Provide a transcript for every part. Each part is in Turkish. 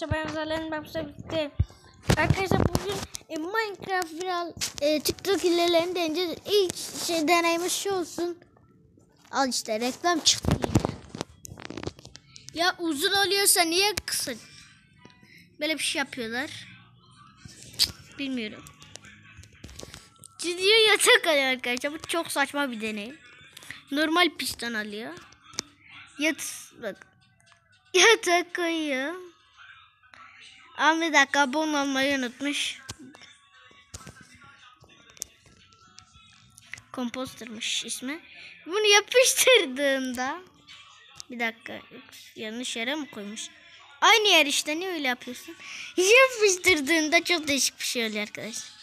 Türkçe benzerlerini bahsettim. Arkadaşlar bugün Minecraft biraz TikTok hilelerini deneyeceğiz. İlk deneyimiz şu olsun. Al işte reklam çıktı yine. Ya uzun oluyorsa niye kısa? Böyle bir şey yapıyorlar. Bilmiyorum. Gidiyor yatak alıyor arkadaşlar. Bu çok saçma bir deneyim. Normal piston alıyor. Bak. Yatak koyuyor. Ama bir dakika abone olmayı unutmuş. Composter'mış ismi. Bunu yapıştırdığında bir dakika yanlış yere mi koymuş? Aynı yer işte, niye öyle yapıyorsun? Yapıştırdığında çok değişik bir şey oluyor arkadaşlar.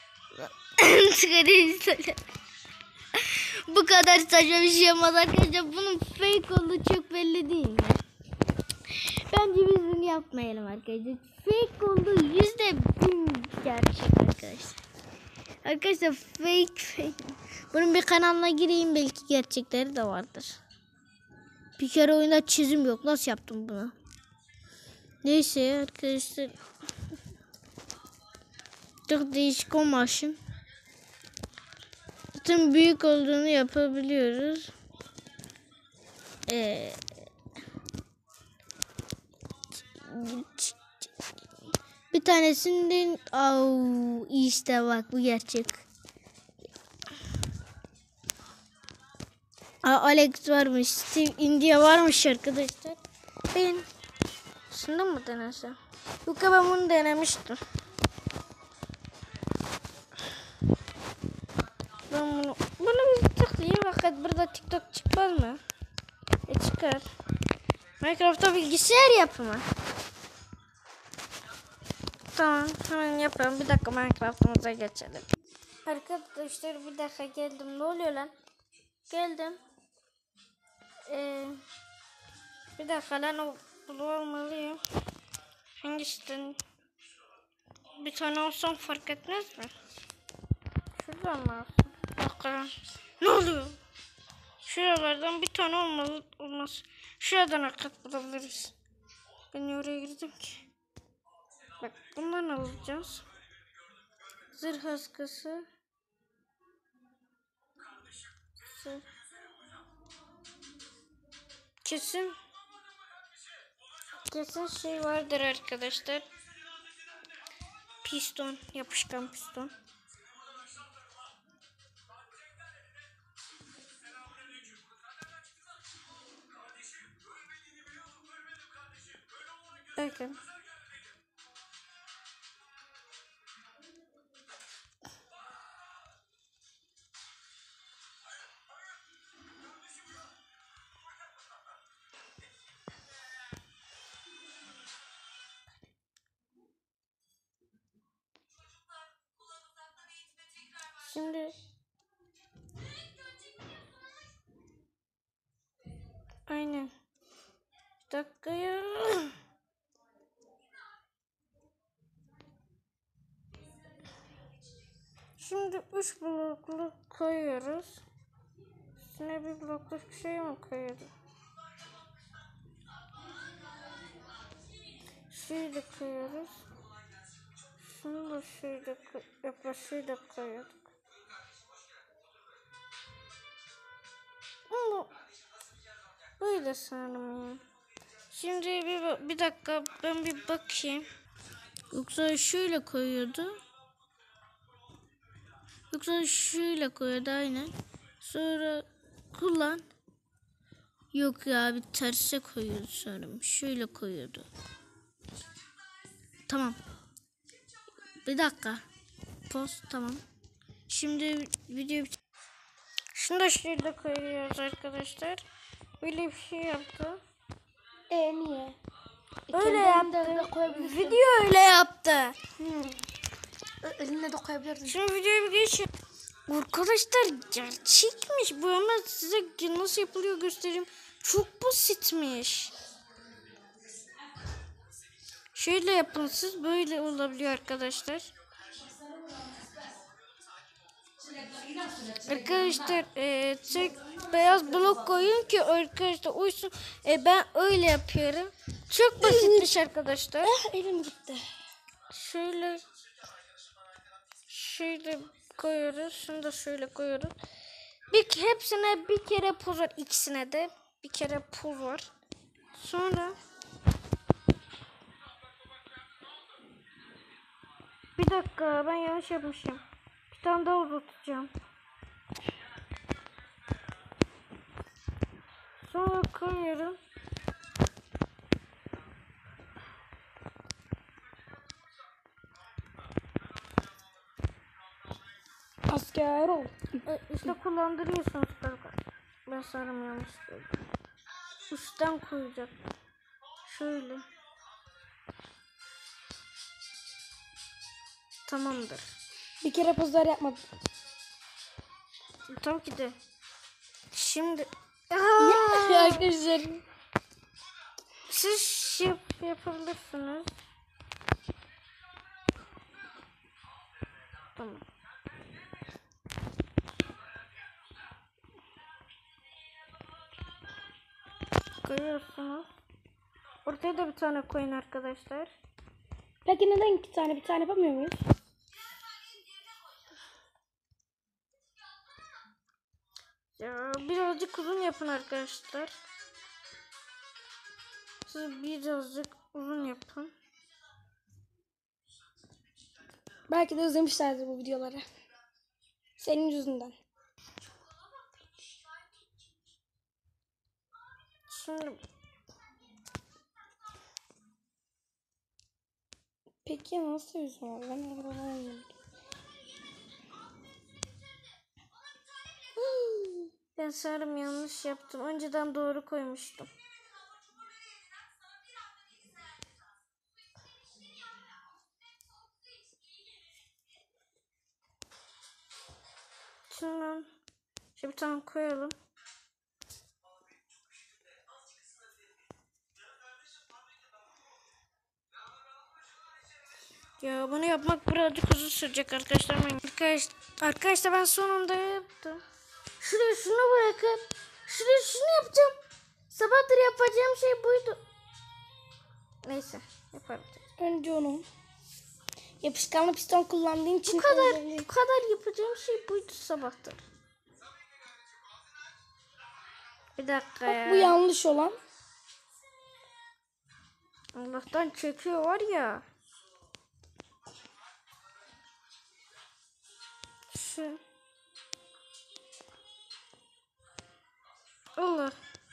Bu kadar saçma bir şey olmaz arkadaşlar. Bunun fake olduğu çok belli değil mi? Bence biz bunu yapmayalım arkadaşlar. Fake olduğu %1000 gerçek arkadaşlar. Arkadaşlar fake. Bunun bir kanalına gireyim, belki gerçekleri de vardır. Bir kere oyunda çizim yok. Nasıl yaptım bunu? Neyse arkadaşlar. Çok değişik o maşın. Zaten büyük olduğunu yapabiliyoruz. Bir tanesinden işte bak bu gerçek. Alex varmış, Steve India varmış arkadaşlar. Ben şunu mı denesem? Yok ya, ben bunu denemiştim. Ben bunu bir tıklayayım, fakat burada TikTok çıkmaz mı? Çıkar. Minecraft'ta bilgisayar yapımı. Tamam, hemen yapalım. Bir dakika Minecraft'ımıza geçelim. Arkadaşlar bir dakika geldim. Ne oluyor lan? Geldim. Bir dakika lan, o bulmalıyım. Hangisinden? Bir tane olsam fark etmez mi? Şuradan mı alsam? Bakalım. Ne oluyor? Şuralardan bir tane olmaz. Şuradan arkat bulabiliriz. Ben niye oraya girdim ki? Bak bundan alacağız. Zırh askısı. Kesin şey vardır arkadaşlar. Piston, yapışkan piston. Bakın. Şimdi aynen. Bir dakika ya. Şimdi 3 bloklu koyuyoruz. Üstüne bir blokluk şey mi koyuyoruz? Şöyle de koyuyoruz. Şunu da şöyle şöyle koyuyorduk. Ama böyle sanırım ya. Şimdi bir dakika ben bir bakayım. Yoksa şöyle koyuyordu. Aynen. Sonra kullan. Yok ya, bir terse koyuyordu sanırım. Şöyle koyuyordu. Tamam. Bir dakika. Post tamam. Şimdi video şunu da şöyle koyuyoruz arkadaşlar. Böyle bir şey yaptı. Niye? Öyle yaptı. Video öyle yaptı. Eline de koyabilirdin. Şimdi videoya bir geçelim. Arkadaşlar gerçekmiş bu, ama size nasıl yapılıyor göstereyim. Çok basitmiş. Şöyle yapın siz, böyle olabiliyor arkadaşlar. Arkadaşlar tek beyaz blok koyun ki arkadaşlar uysun. Ben öyle yapıyorum. Çok basitmiş arkadaşlar. Elim gitti. Şöyle koyuyoruz. Şunu da şöyle koyuyoruz. Hepsine bir kere pul var. İkisine de bir kere pul var. Sonra bir dakika, ben yanlış yapmışım. Bir tane daha uzatacağım. Sonra koyuyorum. Asker ol. İşte kullandırıyorsunuz kanka. Ben sanırım yanlış söyledim. Üstten koyacak. Şöyle. Tamamdır. Bir kere pozlar yapmadım. Tabii ki de. Şimdi Arkadaşlar. siz yapabilirsiniz. Tamam. Koyuyorsunuz. Ortaya da bir tane koyun arkadaşlar. Peki neden iki tane bir tane yapamıyor muyuz? Ya birazcık uzun yapın arkadaşlar. Siz birazcık uzun yapın. Belki de özlemişlerdir bu videoları. Senin yüzünden. Şimdi Peki ya nasıl yüzüyor? Ben anlamadım. ben sanırım yanlış yaptım. Önceden doğru koymuştum. Şundan bir tane koyalım. Ya bunu yapmak birazcık uzun sürecek arkadaşlar. Arkadaşlar ben sonunda yaptım. Şuraya şunu bırakıp şuraya şunu yapacağım. Sabahtır yapacağım şey buydu. Neyse yaparım. Önce onu. Yapışkanlı piston kullandığın için Bu kadar yapacağım şey buydu sabahtır. Bir dakika Bak, ya. bu yanlış olan. Allah'tan çekiyor var ya. Şu. Allah.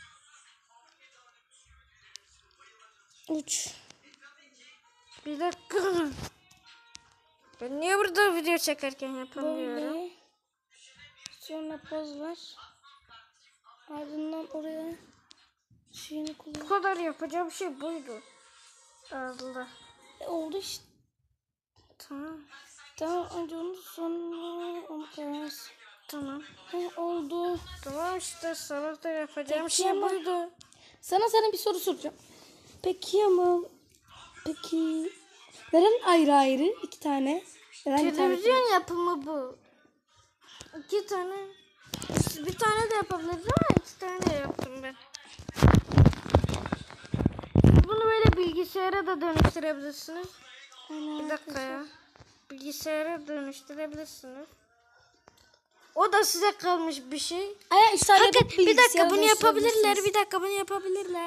Uç. Bir dakika. Ben niye burada video çekerken yapamıyorum? Böyle. Sonra poz ver. Ardından oraya şeyini kullan. Bu kadar yapacağım şey buydu. Allah. Oldu işte. Tamam. Tamam, önce onu sonra onu koyarsın. Tamam. Oldu. Tamam işte sabah da yapacağım Peki şey ama- buydu. Sana bir soru soracağım. Peki neden ayrı ayrı iki tane? Neden bir tane? Televizyon yapımı bu. İki tane. Bir tane de yapabiliriz ama iki tane de yaptım ben. Bunu böyle bilgisayara da dönüştürebilirsiniz. Bir dakika ya. Bilgisayara dönüştürebilirsiniz. O da size kalmış bir şey. İşte Bir dakika bunu yapabilirler. Bir dakika bunu yapabilirler.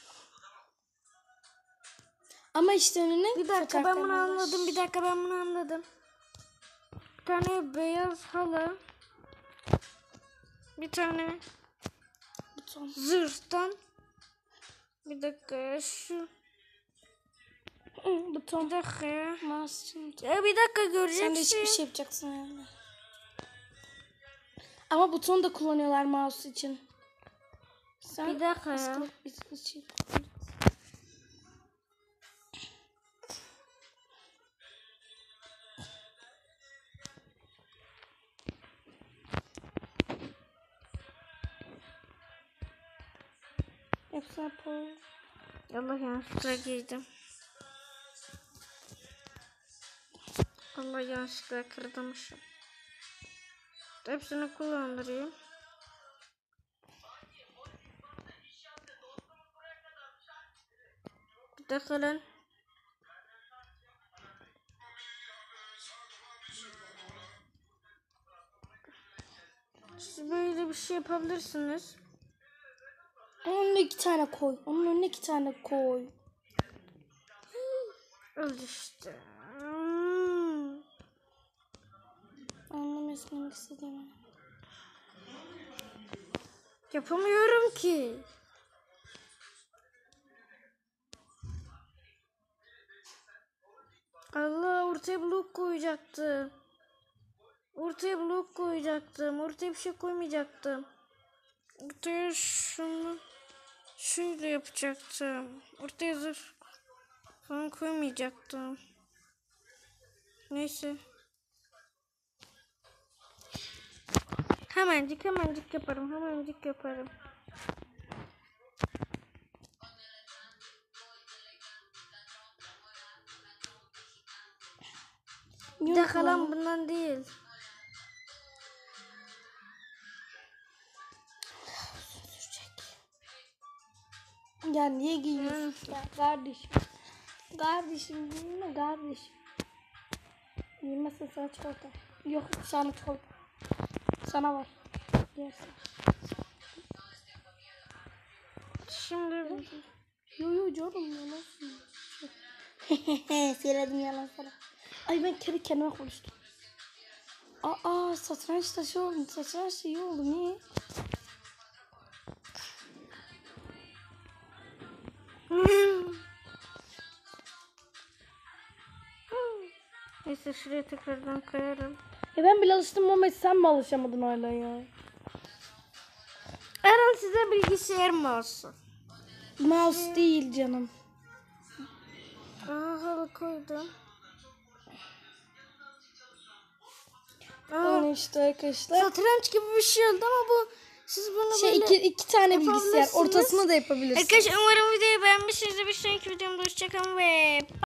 Ama işte önüne Bir dakika ben bunu fotoğraflarını anladım. Bir dakika ben bunu anladım. Bir tane beyaz halı. Bir tane buton. zırhtan. Bir dakika şu. Buton. Bir dakika ya. Mouse için. Ya bir dakika Sen göreceksin. değişik bir şey yapacaksın yani. Ama buton da kullanıyorlar mouse için. Sen Bir dakika ya. askılık bir şey. Yoksa bu. Allah yanlışlıkla girdim. Allah yanlışlıkla kırdımışım. Hepsini kullandırayım. Takılın. Siz böyle bir şey yapabilirsiniz. Onun önüne 2 tane koy. Onun önüne 2 tane koy. Öl işte. Anlamıyorsun demek istediğimi. Yapamıyorum ki. Allah, ortaya blok koyacaktım. Ortaya blok koyacaktım. Ortaya bir şey koymayacaktım. Ortaya şunu şöyle yapacaktım. Ortaya zırh falan koymayacaktım. Neyse. Hemencik yaparım. Hemencik yaparım. Bir de kalan bundan değil. Ya niye giyiyorsun? Ya kardeşim. Kardeşim giyme kardeşim. Giymezsen sana çikolata. Yok sana çikolata. Sana var. Yersin. Şimdi Yo canım ya nasıl? Söyledim yalan sana. Ay ben kendi kendime konuştum. Satranç taşı oldu. Satranç şeyi oldu. Niye? neyse, şuraya tekrardan koyarım. Ben bile alıştım ama sen mi alışamadın hala ya? Eren, size bilgisayar mı olsun? Mouse değil canım. Halı koydum. Öyle işte arkadaşlar. Satranç gibi bir şey oldu ama bu siz bunu böyle iki tane bilgisayar. yapabilirsiniz. Ortasını da yapabilirsiniz. Arkadaşlar, umarım videoyu beğenmişsinizdir. Bir sonraki videomda hoşçakalın ve